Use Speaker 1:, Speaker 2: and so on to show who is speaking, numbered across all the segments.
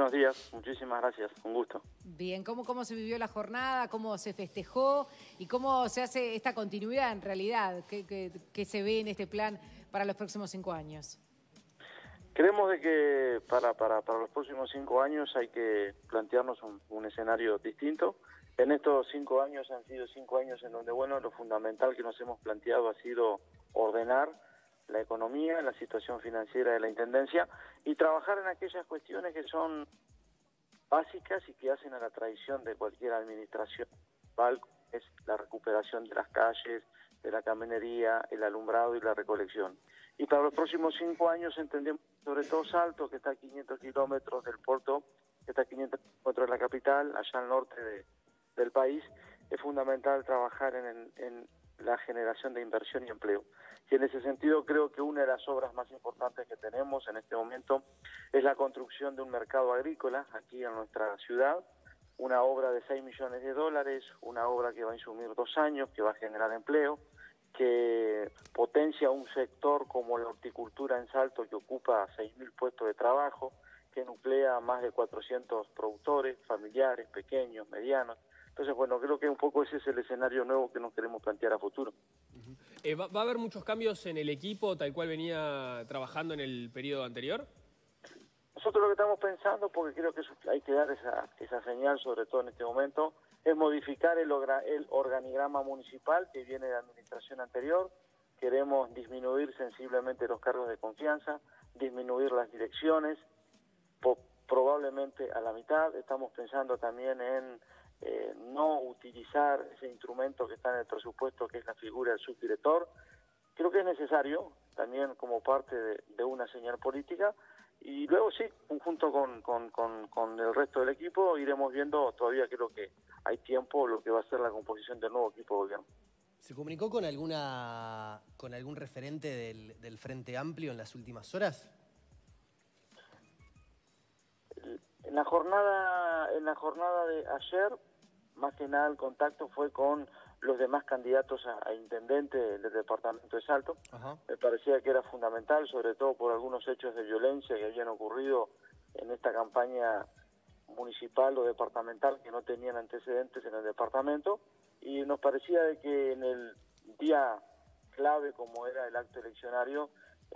Speaker 1: Buenos días, muchísimas gracias, un gusto.
Speaker 2: Bien, ¿cómo se vivió la jornada? ¿Cómo se festejó? ¿Y cómo se hace esta continuidad en realidad? ¿Qué se ve en este plan para los próximos 5 años?
Speaker 1: Creemos de que para los próximos 5 años hay que plantearnos un escenario distinto. En estos 5 años han sido 5 años en donde, bueno, lo fundamental que nos hemos planteado ha sido ordenar la economía, la situación financiera de la Intendencia y trabajar en aquellas cuestiones que son básicas y que hacen a la tradición de cualquier administración municipal, es la recuperación de las calles, de la caminería, el alumbrado y la recolección. Y para los próximos 5 años entendemos, sobre todo Salto, que está a 500 kilómetros del puerto, que está a 500 kilómetros de la capital, allá al norte del país, es fundamental trabajar en la generación de inversión y empleo. Y en ese sentido creo que una de las obras más importantes que tenemos en este momento es la construcción de un mercado agrícola aquí en nuestra ciudad, una obra de $6 millones, una obra que va a insumir 2 años, que va a generar empleo, que potencia un sector como la horticultura en Salto, que ocupa 6.000 puestos de trabajo, que nuclea a más de 400 productores, familiares, pequeños, medianos. Entonces, bueno, creo que un poco ese es el escenario nuevo que nos queremos plantear a futuro.
Speaker 3: ¿Va a haber muchos cambios en el equipo tal cual venía trabajando en el periodo anterior?
Speaker 1: Nosotros lo que estamos pensando, porque creo que hay que dar esa señal, sobre todo en este momento, es modificar el organigrama municipal que viene de la administración anterior. Queremos disminuir sensiblemente los cargos de confianza, disminuir las direcciones, probablemente a la mitad. Estamos pensando también en no utilizar ese instrumento que está en el presupuesto, que es la figura del subdirector. Creo que es necesario, también como parte de una señal política, y luego sí, junto con el resto del equipo, iremos viendo, todavía creo que hay tiempo, lo que va a ser la composición del nuevo equipo de gobierno.
Speaker 4: ¿Se comunicó con algún referente del Frente Amplio en las últimas horas?
Speaker 1: En la jornada de ayer, más que nada el contacto fue con los demás candidatos a intendente del departamento de Salto. Ajá. Me parecía que era fundamental, sobre todo por algunos hechos de violencia que habían ocurrido en esta campaña municipal o departamental que no tenían antecedentes en el departamento, y nos parecía de que en el día clave como era el acto eleccionario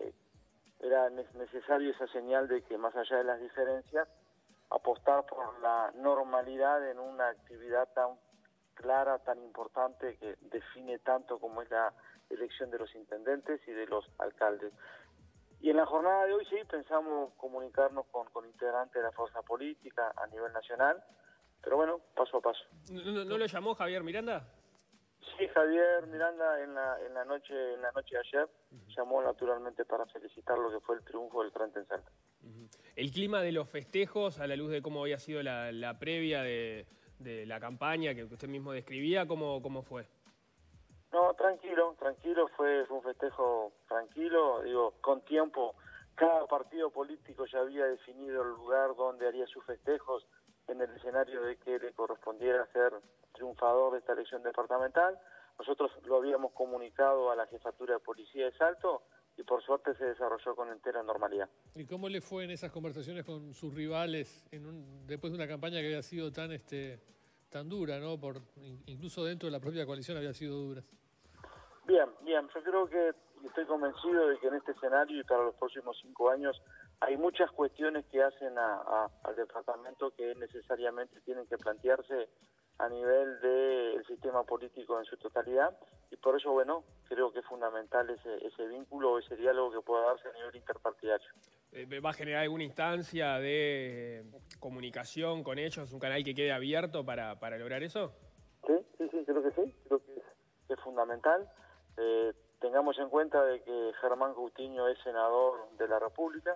Speaker 1: era necesario esa señal de que más allá de las diferencias, apostar por la normalidad en una actividad tan clara, tan importante, que define tanto como es la elección de los intendentes y de los alcaldes. Y en la jornada de hoy sí pensamos comunicarnos con integrantes de la fuerza política a nivel nacional, pero bueno, paso a paso.
Speaker 3: ¿No lo llamó Javier Miranda?
Speaker 1: Sí, Javier Miranda en la noche de ayer llamó naturalmente para felicitar lo que fue el triunfo del Frente en Salta.
Speaker 3: El clima de los festejos, a la luz de cómo había sido la previa de la campaña que usted mismo describía, ¿cómo fue?
Speaker 1: No, tranquilo, fue un festejo tranquilo, digo, con tiempo. Cada partido político ya había definido el lugar donde haría sus festejos en el escenario de que le correspondiera ser triunfador de esta elección departamental. Nosotros lo habíamos comunicado a la Jefatura de Policía de Salto y por suerte se desarrolló con entera normalidad.
Speaker 5: ¿Y cómo le fue en esas conversaciones con sus rivales después de una campaña que había sido tan dura, ¿no? Incluso dentro de la propia coalición había sido dura?
Speaker 1: Bien, yo creo que estoy convencido de que en este escenario y para los próximos 5 años hay muchas cuestiones que hacen al departamento que necesariamente tienen que plantearse a nivel del sistema político en su totalidad, y por eso, bueno, creo que es fundamental ese vínculo, ese diálogo que pueda darse a nivel interpartidario.
Speaker 3: ¿Va a generar alguna instancia de comunicación con ellos, un canal que quede abierto para lograr eso?
Speaker 1: Sí, creo que sí, creo que es fundamental. Tengamos en cuenta de que Germán Coutinho es senador de la República,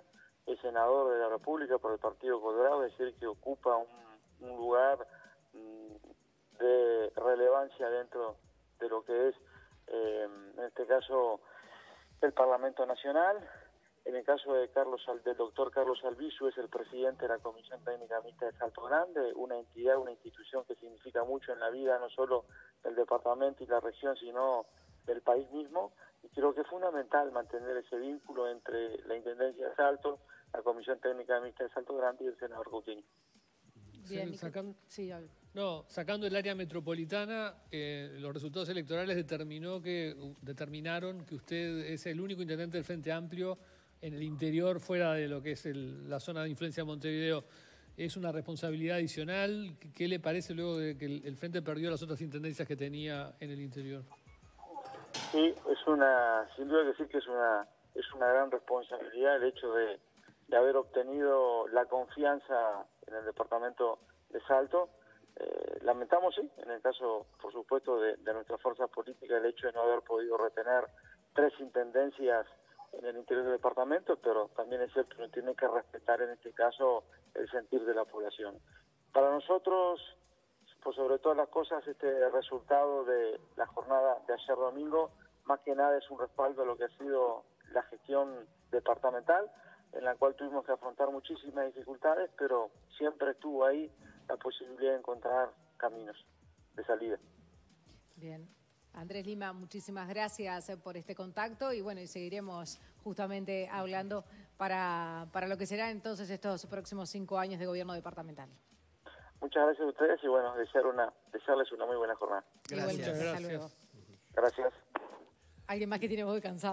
Speaker 1: por el Partido Colorado, es decir, que ocupa un lugar de relevancia dentro de lo que es, en este caso, el Parlamento Nacional. En el caso del doctor Carlos Albizu, es el presidente de la Comisión Técnica Mixta de Salto Grande, una entidad, una institución que significa mucho en la vida, no solo del departamento y la región, sino del país mismo. Y creo que es fundamental mantener ese vínculo entre la Intendencia de Salto, la Comisión Técnica Mixta de Salto Grande y el senador Coutinho.
Speaker 2: Bien,
Speaker 5: Sí, sacando el área metropolitana, los resultados electorales determinaron que usted es el único intendente del Frente Amplio en el interior, fuera de lo que es la zona de influencia de Montevideo. ¿Es una responsabilidad adicional? ¿Qué le parece luego de que el Frente perdió las otras intendencias que tenía en el interior?
Speaker 1: Sí, sin duda que sí que es una gran responsabilidad el hecho de haber obtenido la confianza en el departamento de Salto. Lamentamos, sí, en el caso, por supuesto, de nuestra fuerza política, el hecho de no haber podido retener 3 intendencias en el interior del departamento, pero también es cierto que uno tiene que respetar en este caso el sentir de la población. Para nosotros, por sobre todas las cosas, este resultado de la jornada de ayer domingo, más que nada es un respaldo a lo que ha sido la gestión departamental, en la cual tuvimos que afrontar muchísimas dificultades, pero siempre estuvo ahí la posibilidad de encontrar caminos de salida.
Speaker 2: Bien. Andrés Lima, muchísimas gracias por este contacto y bueno, y seguiremos justamente hablando para lo que será entonces estos próximos 5 años de gobierno departamental.
Speaker 1: Muchas gracias a ustedes y bueno, desearles una muy buena jornada.
Speaker 2: Gracias.
Speaker 5: Muchas gracias.
Speaker 2: Hasta luego.
Speaker 1: Gracias.
Speaker 2: Alguien más que tiene voz de cansado.